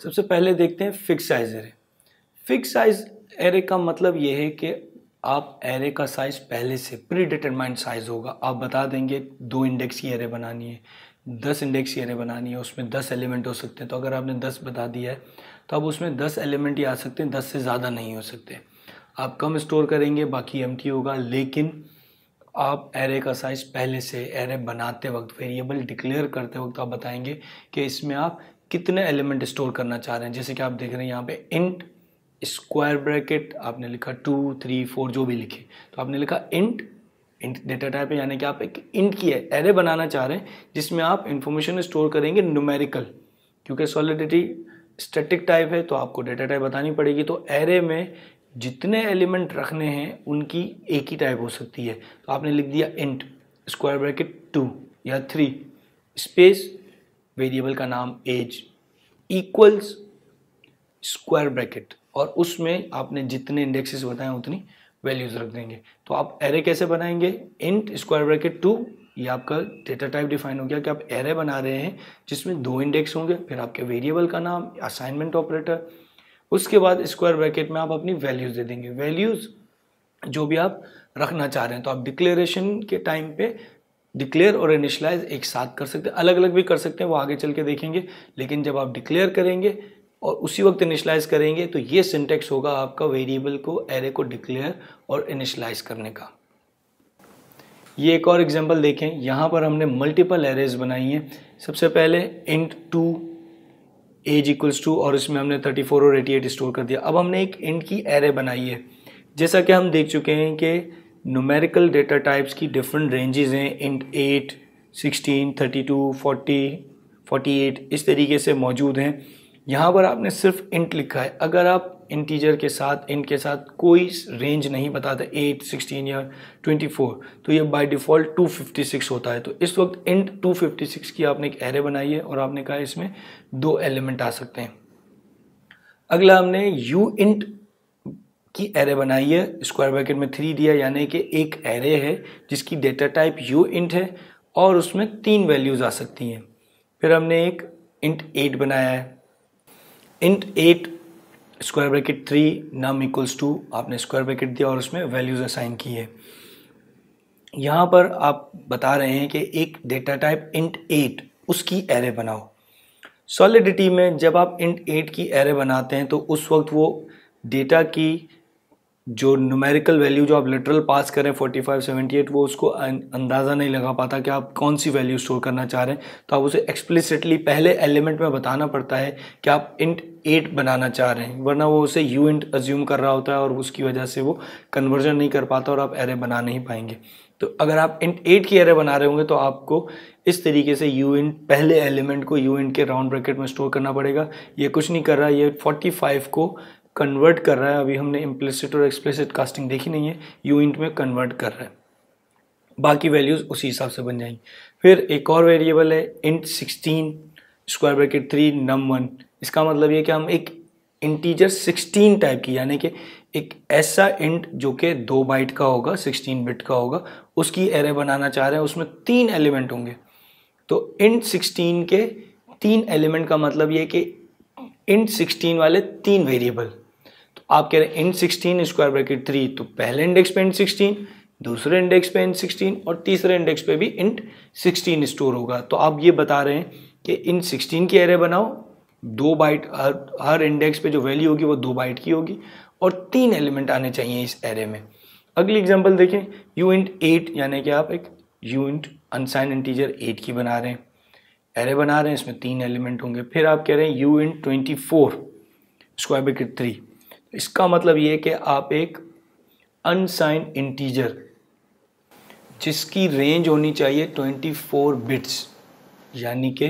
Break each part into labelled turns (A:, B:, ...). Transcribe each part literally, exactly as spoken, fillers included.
A: सबसे पहले देखते हैं fix size array. Fix size array का मतलब ये है कि आप एरे का साइज पहले से प्री डिटरमाइंड साइज होगा। आप बता देंगे दो इंडेक्स की एरे बनानी है, दस इंडेक्स की एरे बनानी है, उसमें दस एलिमेंट हो सकते हैं। तो अगर आपने दस बता दिया है तो अब उसमें दस एलिमेंट ही आ सकते हैं, दस से ज़्यादा नहीं हो सकते। आप कम स्टोर करेंगे, बाकी एम्प्टी होगा, लेकिन आप एरे का साइज पहले से एरे बनाते वक्त, वेरिएबल डिक्लेयर करते वक्त आप बताएंगे कि इसमें आप कितने एलिमेंट स्टोर करना चाह रहे हैं। जैसे कि आप देख रहे हैं यहाँ पे इंट स्क्वायर ब्रैकेट आपने लिखा टू थ्री फोर जो भी लिखे, तो आपने लिखा इंट इंट डेटा टाइप है, यानी कि आप एक इंट की एरे बनाना चाह रहे हैं जिसमें आप इंफॉर्मेशन स्टोर करेंगे न्यूमेरिकल। क्योंकि सॉलिडिटी स्टैटिक टाइप है तो आपको डेटा टाइप बतानी पड़ेगी। तो एरे में जितने एलिमेंट रखने हैं उनकी एक ही टाइप हो सकती है। तो आपने लिख दिया इंट स्क्वायर ब्रैकेट टू या थ्री स्पेस वेरिएबल का नाम एज इक्वल्स स्क्वायर ब्रैकेट, और उसमें आपने जितने इंडेक्सेस बताए उतनी वैल्यूज रख देंगे। तो आप एरे कैसे बनाएंगे? इंट स्क्वायर ब्रैकेट टू, ये आपका डेटा टाइप डिफाइन हो गया कि आप एरे बना रहे हैं जिसमें दो इंडेक्स होंगे, फिर आपके वेरिएबल का नाम, असाइनमेंट ऑपरेटर, उसके बाद स्क्वायर ब्रैकेट में आप अपनी वैल्यूज दे देंगे, वैल्यूज जो भी आप रखना चाह रहे हैं। तो आप डिक्लेरेशन के टाइम पे डिक्लेयर और इनिशियलाइज एक साथ कर सकते हैं, अलग अलग भी कर सकते हैं, वो आगे चल के देखेंगे। लेकिन जब आप डिक्लेयर करेंगे और उसी वक्त इनिशियलाइज करेंगे तो ये सिंटेक्स होगा आपका वेरिएबल को, एरे को डिक्लेयर और इनिशियलाइज करने का। ये एक और एग्जांपल देखें, यहाँ पर हमने मल्टीपल एरेज बनाई हैं। सबसे पहले int two age equals to, और इसमें हमने थर्टी फोर और एटी एट स्टोर कर दिया। अब हमने एक इंट की एरे बनाई है। जैसा कि हम देख चुके हैं कि न्यूमेरिकल डेटा टाइप्स की डिफरेंट रेंजेस हैं, int eight, sixteen, thirty two, forty, forty eight इस तरीके से मौजूद हैं। यहाँ पर आपने सिर्फ इंट लिखा है। अगर आप इंटीजर के साथ, इंट के साथ कोई रेंज नहीं बताता, एट, सिक्सटीन या ट्वेंटी फोर, तो ये by default two fifty six होता है। तो इस वक्त इंट टू फिफ्टी सिक्स की आपने एक एरे बनाई है और आपने कहा इसमें दो एलिमेंट आ सकते हैं। अगला हमने यू इंट की एरे बनाई है, स्क्वायर ब्रैकेट में थ्री दिया, यानी कि एक एरे है जिसकी डेटा टाइप यू इंट है और उसमें तीन वैल्यूज आ सकती हैं। फिर हमने एक इंट एट बनाया है, int eight square bracket three num equals to, आपने स्क्वायर ब्रैकेट दिया और उसमें वैल्यूज असाइन की है। यहाँ पर आप बता रहे हैं कि एक डेटा टाइप इंट एट उसकी एरे बनाओ। सॉलिडिटी में जब आप इंट एट की एरे बनाते हैं तो उस वक्त वो डेटा की जो न्यूमेरिकल वैल्यू जो आप लिटरल पास करें फोर्टी फाइव, सेवेंटी एट, वो उसको अंदाज़ा नहीं लगा पाता कि आप कौन सी वैल्यू स्टोर करना चाह रहे हैं। तो आप उसे एक्सप्लिसिटली पहले एलिमेंट में बताना पड़ता है कि आप इंट एट बनाना चाह रहे हैं, वरना वो उसे यू इंट अज्यूम कर रहा होता है और उसकी वजह से वो कन्वर्जन नहीं कर पाता और आप एरे बना नहीं पाएंगे। तो अगर आप इंट एट की एरे बना रहे होंगे तो आपको इस तरीके से यू इंट, पहले एलिमेंट को यू इंट के राउंड ब्रैकेट में स्टोर करना पड़ेगा। ये कुछ नहीं कर रहा, ये फोर्टी फाइव को कन्वर्ट कर रहा है। अभी हमने इम्प्लिसिट और एक्सप्लिसिट कास्टिंग देखी नहीं है, यू इंट में कन्वर्ट कर रहा है, बाकी वैल्यूज उसी हिसाब से बन जाएंगी। फिर एक और वेरिएबल है int sixteen square bracket three num one. इसका मतलब ये कि हम एक इंटीजर सिक्सटीन टाइप की, यानी कि एक ऐसा इंट जो कि दो बाइट का होगा, सिक्सटीन बिट का होगा, उसकी एरे बनाना चाह रहे हैं। उसमें तीन एलिमेंट होंगे। तो इंट सिक्सटीन के तीन एलिमेंट का मतलब ये कि इंट सिक्सटीन वाले तीन वेरिएबल। तो आप कह रहे हैं int sixteen square bracket three, तो पहले इंडेक्स पे इंट सिक्सटीन, दूसरे इंडेक्स पे इंट सिक्सटीन और तीसरे इंडेक्स पे भी इंट सिक्सटीन स्टोर होगा। तो आप ये बता रहे हैं कि इंट सिक्सटीन की एरे बनाओ, दो बाइट हर हर इंडेक्स पे जो वैल्यू होगी वो दो बाइट की होगी और तीन एलिमेंट आने चाहिए इस एरे में। अगली एग्जांपल देखें, यू इंट एट, यानी कि आप एक u int unsigned integer eight की बना रहे हैं, एरे बना रहे हैं, इसमें तीन एलिमेंट होंगे। फिर आप कह रहे हैं u int twenty four square bracket three, इसका मतलब ये है कि आप एक अनसाइन इंटीजर जिसकी रेंज होनी चाहिए ट्वेंटी फोर बिट्स, यानी कि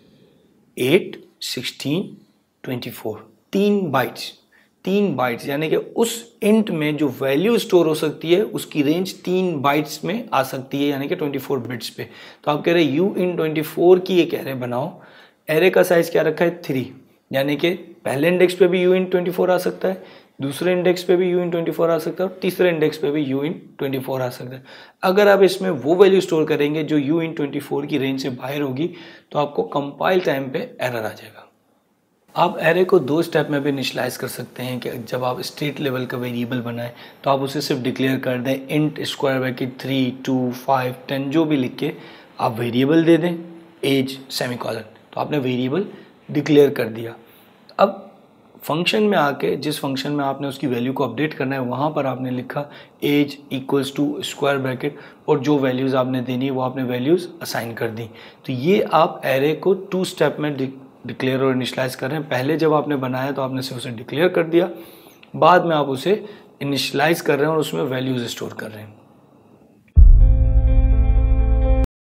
A: एट, सिक्सटीन, ट्वेंटी फोर, तीन बाइट्स, तीन बाइट्स यानी कि उस इंट में जो वैल्यू स्टोर हो सकती है उसकी रेंज तीन बाइट्स में आ सकती है, यानी कि ट्वेंटी फोर बिट्स पे। तो आप कह रहे हैं यू इन ट्वेंटी फोर की एक एरे बनाओ। एरे का साइज क्या रखा है? थ्री, यानी कि पहले इंडेक्स पे भी यू इन ट्वेंटी फोर आ सकता है, दूसरे इंडेक्स पे भी यू इन ट्वेंटी फोर आ सकता है और तीसरे इंडेक्स पे भी यू इन ट्वेंटी फोर आ सकता है। अगर आप इसमें वो वैल्यू स्टोर करेंगे जो यू इन ट्वेंटी फोर की रेंज से बाहर होगी तो आपको कंपाइल टाइम पे एरर आ जाएगा। आप एरे को दो स्टेप में भी इनिशियलाइज कर सकते हैं कि जब आप स्टेट लेवल का वेरिएबल बनाएं तो आप उसे सिर्फ डिक्लेयर कर दें int square bracket three two five ten जो भी लिख के आप वेरिएबल दे दें एज सेमीकोलन, तो आपने वेरिएबल डिक्लेयर कर दिया। अब फंक्शन में आके जिस फंक्शन में आपने उसकी वैल्यू को अपडेट करना है वहाँ पर आपने लिखा age equals to square bracket और जो वैल्यूज़ आपने देनी है वो आपने वैल्यूज़ असाइन कर दी। तो ये आप एरे को टू स्टेप में डिक्लेयर और इनिशियलाइज कर रहे हैं। पहले जब आपने बनाया तो आपने सिर्फ उसे डिक्लेयर कर दिया, बाद में आप उसे इनिशियलाइज कर रहे हैं और उसमें वैल्यूज़ स्टोर कर रहे हैं।